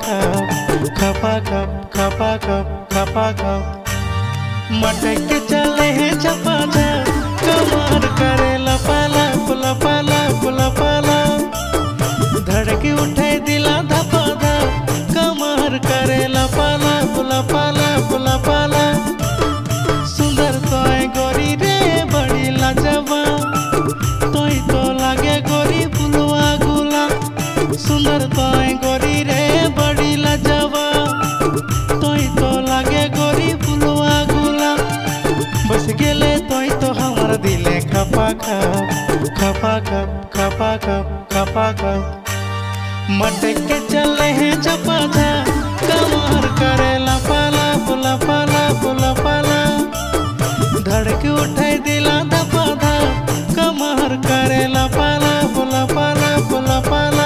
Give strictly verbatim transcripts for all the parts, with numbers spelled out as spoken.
खप खपा खप खपा खप खपा खप मटक के चले हैं चपा झप कमर करे लपाला पुलपाला पुलपाला धड़की उठे दिला धपा धप कमर करे लपाला पुलपाला पुलपाला सुंदर तोय गोरी रे बड़ी लाजवा तोय तो लागे गोरी फुलवा गुला सुंदर तोय गोरी रे बड़ी लाजवा तोय तो लागे गोरी फुलवा गुला बस गेले तोय तो हमार दिले खपा खप खपा खप खपा खप खपा खप मटक के चले हैं चपा झप कमर करे लपाला पुलपाला पुलपाला धड़की उठे दिला धपा धप कमर करे लपाला पुलपाला पुलपाला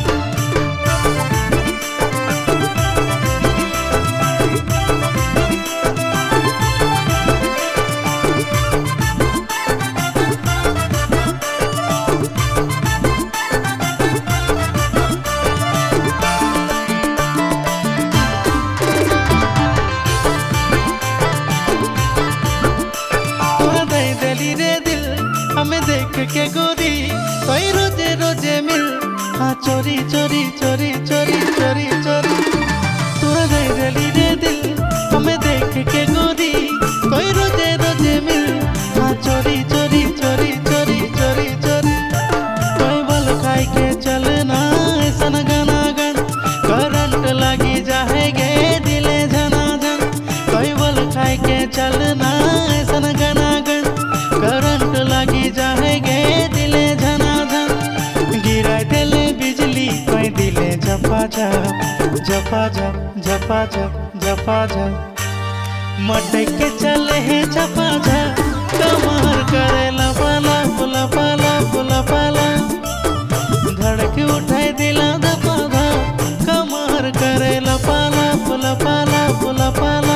हमें देख के गोरी कोई रोजे रोजे मिल हाँ चोरी चोरी चोरी चोरी चोरी चोरी तोरा दे दिली रे दिल हमें देख के गोरी कोई रोजे रोजे मिल हाँ चोरी चोरी चोरी चोरी चोरी चोरी कोई बल खाई के चलना ऐसा गाना गन करंट लगी जाएगे दिले झना झन कोई बल खाई के चलना ऐसा गाना गन करंट लगी जाएगे दिले झना झन गिरा दिले बिजली कोई दिले झपा झप झपा झप झपा झप झपा झप मटक के चले हैं झपा झप कमर करे लपाला पुलपाला पुलपाला धड़की उठाए दिला धपा धप कमर करे लपाला पुलपाला पुलपाला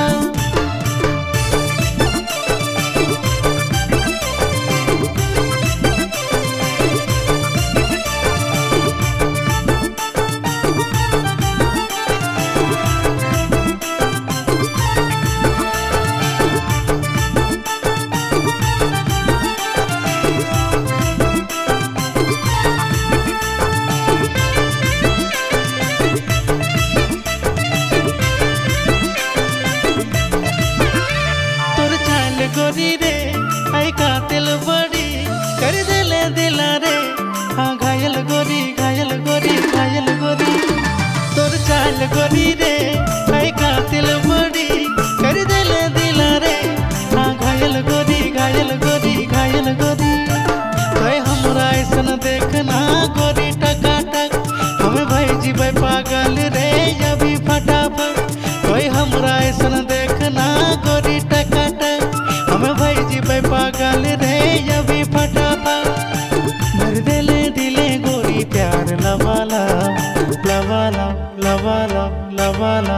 गोरी रे आई कातिल बड़ी कर दिले दिला रे हाँ घायल गोरी घायल गोरी घायल गोरी तोर चाल गोरी रे आई कातिल बड़ी कर दिले दिला रे हाँ घायल गोरी घायल गोरी घायल गोरी कोई हमरा ऐसन देखना गोरी टका टक हमें भाई जी भाई पागल रे अभी फटाफट कोई हमरा ऐसन देखना गोरी टका टक हमें भाई जी भाई पागल रे अभी फटाफट भर दिले दिले गोरी प्यार लवाला लवाला लवाला लवाला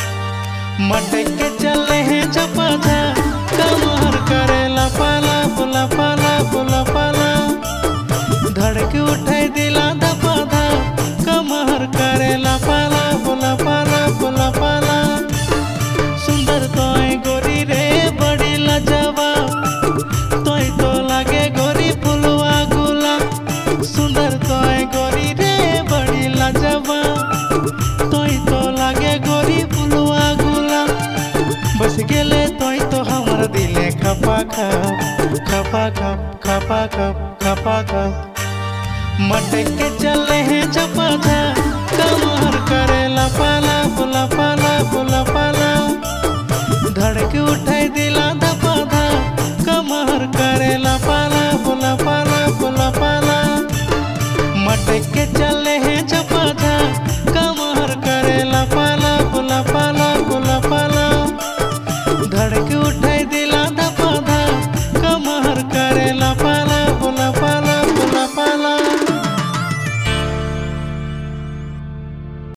मटक के चले हैं चपा झप कमर करे लपाला पुलपाला पुलपाला धड़की उठे दिला धपा धप कमर करे लपाला पुलपाला पुलपाला सुंदर तोय गोरी रे बड़ी लाजवा तोय तो लागे गोरी फुलवा गुला सुंदर तोय गोरी रे बड़ी लाजवा तोय तो लागे गोरी फुलवा गुला बस गेले तोय तो हमार दिले खपा खप खपा खप खपा खप खपा खप मटक के चले हैं चपा झप कमर करे लपाला पुलपाला पुलपाला धड़की उठे दिला धपा धप कमर करे लपाला पुलपाला पुलपाला मटक के चले हैं चपा